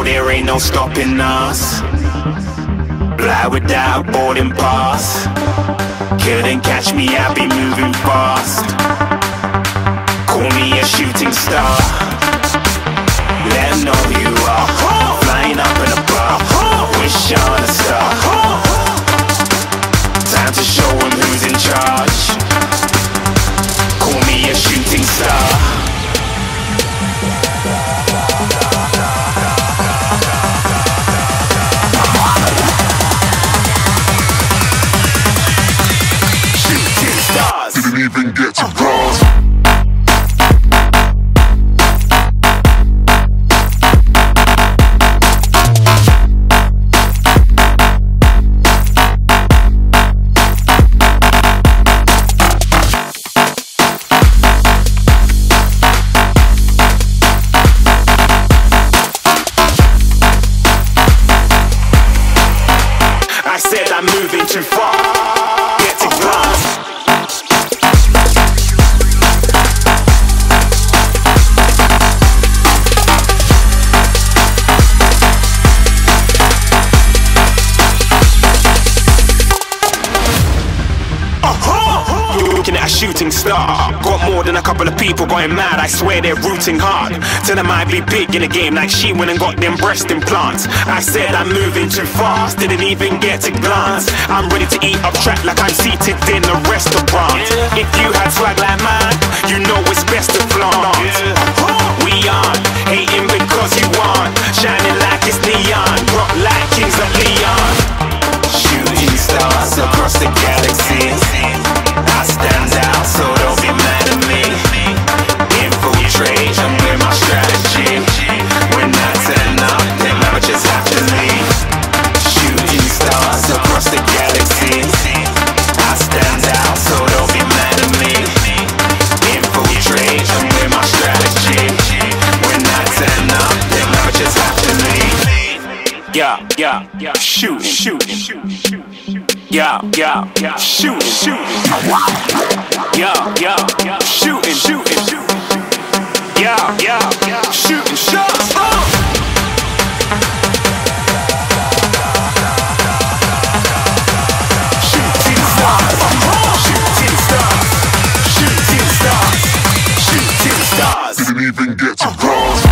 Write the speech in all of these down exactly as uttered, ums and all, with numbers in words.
know there ain't no stopping us. Fly without a boarding pass. Couldn't catch me, I'll be moving fast. Call me a shooting star. Let 'em know who you are. Flying up in a bar. Wish on a star. Time to show 'em who's in charge. Call me a shooting star. Didn't even get to cross. I said I'm moving too far. Get to glass. Looking at a shooting star. Got more than a couple of people going mad, I swear they're rooting hard. Tell them I'd be big in the game like she went and got them breast implants. I said I'm moving too fast, didn't even get to glance. I'm ready to eat up track like I'm seated in a restaurant. If you had swag like mine, you know it's best to flaunt. We aren't hating because you aren't shining like it's neon, rock like kings of Leon. Shooting stars across the galaxy. I stand out, so don't be mad at me. Infiltrate, I'm with my strategy. When I turn up, then I just have to leave. Shooting stars across the galaxy. I stand out, so don't be mad at me. Infiltrate, I'm with my strategy. When I turn up, then I just have to leave. Yeah, yeah, yeah, shooting, shooting, shooting. Yeah, yeah, yeah, shooting, shooting. Yeah, yeah, yeah, shooting, shooting, shooting. Yeah, yeah, yeah, shooting, shots. Oh! Shooting stars, shooting stars, shooting stars, shooting stars. Didn't even get to cross.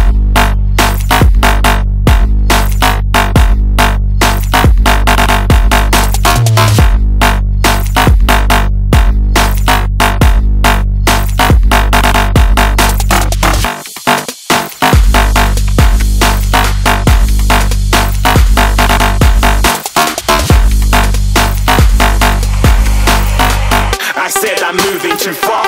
I said I'm moving too far.